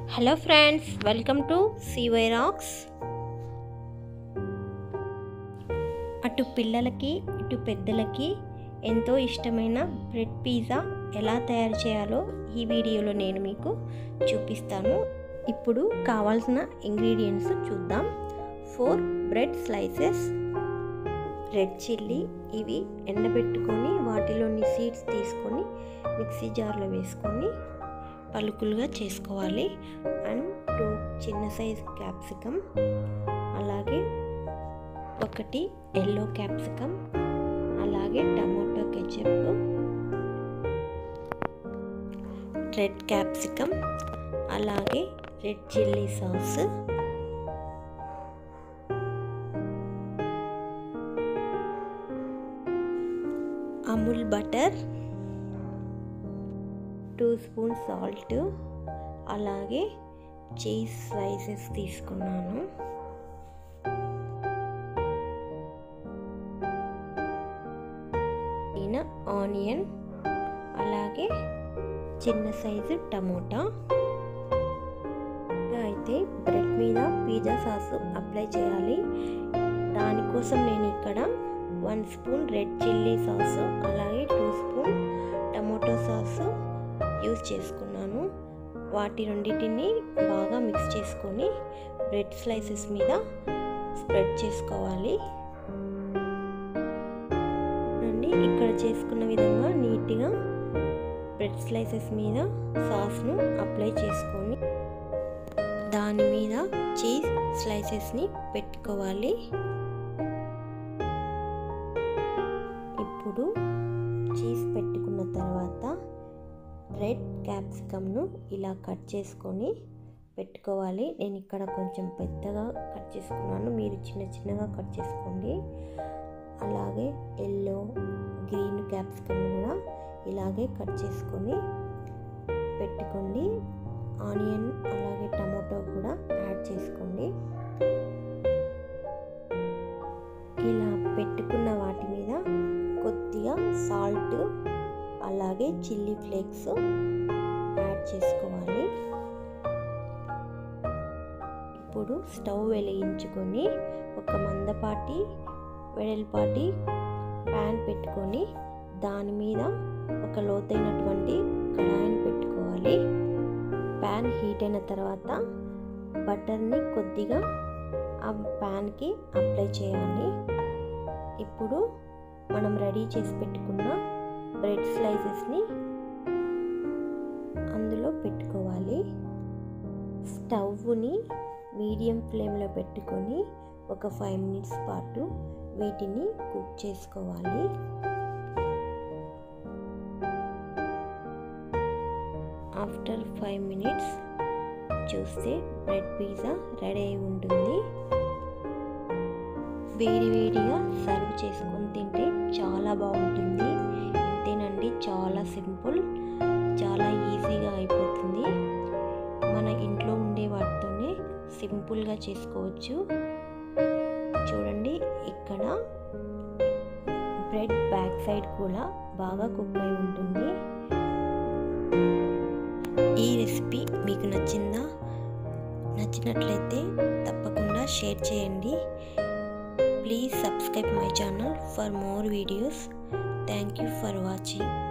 Hello friends, welcome to CY Rocks. అటు పిల్లలకి ఇటు పెద్దలకి ఎంతో ఇష్టమైన బ్రెడ్ పిజ్జా ఎలా తయారు చేయాలో ఈ వీడియోలో నేను మీకు చూపిస్తాను. ఇప్పుడు కావాల్సిన ఇంగ్రీడియంట్స్ చూద్దాం. 4 బ్రెడ్ స్లైసెస్, రెడ్ చిల్లీ, ఇవి ఎండబెట్టుకొని వాటిలోని సీడ్స్ తీసుకొని మిక్సీ జార్లో వేసుకొని పలుకులుగా చేసుకోవాలి. అండ్ 2 చిన్న సైజు క్యాప్సికమ్, అలాగే 1 ఎల్లో క్యాప్సికమ్, అలాగే టమోటో కెచప్, రెడ్ క్యాప్సికమ్, అలాగే red chilli sauce, Amul butter, 2 spoons salt, అలాగే చీజ్ స్లైసెస్ తీసుకున్నాను. ఆనియన్, అలాగే చిన్న సైజు టమోటా. అయితే బ్రెడ్ మీద పిజ్జా సాస్ అప్లై చేయాలి. దానికోసం నేను ఇక్కడ 1 స్పూన్ రెడ్ చిల్లీ సాస్, అలాగే 2 స్పూన్ టమోటో సాస్ యూజ్ చేసుకున్నాను. వాటి రెండింటిని బాగా మిక్స్ చేసుకొని బ్రెడ్ స్లైసెస్ మీద స్ప్రెడ్ చేసుకోవాలి. ఇక్కడ చేసుకున్న విధంగా నీట్గా బ్రెడ్ స్లైసెస్ మీద సాస్ను అప్లై చేసుకొని దాని మీద చీజ్ స్లైసెస్ని పెట్టుకోవాలి. ఇప్పుడు చీజ్ పెట్టుకున్న తర్వాత రెడ్ క్యాప్సికమ్ను ఇలా కట్ చేసుకొని పెట్టుకోవాలి. నేను ఇక్కడ కొంచెం పెద్దగా కట్ చేసుకున్నాను, మీరు చిన్న చిన్నగా కట్ చేసుకోండి. అలాగే ఎల్లో, గ్రీన్ క్యాప్సికమ్ కూడా ఇలాగే కట్ చేసుకొని పెట్టుకోండి. ఆనియన్ అలాగే టమాటో కూడా యాడ్ చేసుకోండి. ఇలా పెట్టుకున్న వాటి మీద కొద్దిగా సాల్ట్, అలాగే చిల్లీ ఫ్లేక్స్ యాడ్ చేసుకోవాలి. ఇప్పుడు స్టవ్ వెలిగించుకొని ఒక మందపాటి వెడల్పాటి ప్యాన్ పెట్టుకొని దాని మీద ఒక లోతైనటువంటి కడాయిని పెట్టుకోవాలి. ప్యాన్ హీట్ అయిన తర్వాత బటర్ని కొద్దిగా ఆ ప్యాన్కి అప్లై చేయాలి. ఇప్పుడు మనం రెడీ చేసి పెట్టుకున్న బ్రెడ్ స్లైసెస్ని అందులో పెట్టుకోవాలి. స్టవ్ని మీడియం ఫ్లేమ్లో పెట్టుకొని ఒక 5 మినిట్స్ పాటు వీటిని కుక్ చేసుకోవాలి. ఆఫ్టర్ 5 మినిట్స్ చూస్తే బ్రెడ్ పిజ్జా రెడీ అయి ఉంటుంది. వేడి వేడిగా సర్వ్ చేసుకొని తింటే చాలా బాగుంటుంది. ఇంతేనండి, చాలా సింపుల్, చాలా ఈజీగా అయిపోతుంది. మన ఇంట్లో ఉండే వాటితోనే సింపుల్గా చేసుకోవచ్చు. చూడండి, ఇక్కడ బ్రెడ్ బ్యాక్ సైడ్ కూడా బాగా కుక్ అయి ఉంటుంది. ఈ రెసిపీ మీకు నచ్చినట్లయితే తప్పకుండా షేర్ చేయండి. Please subscribe my channel for more videos. Thank you for watching.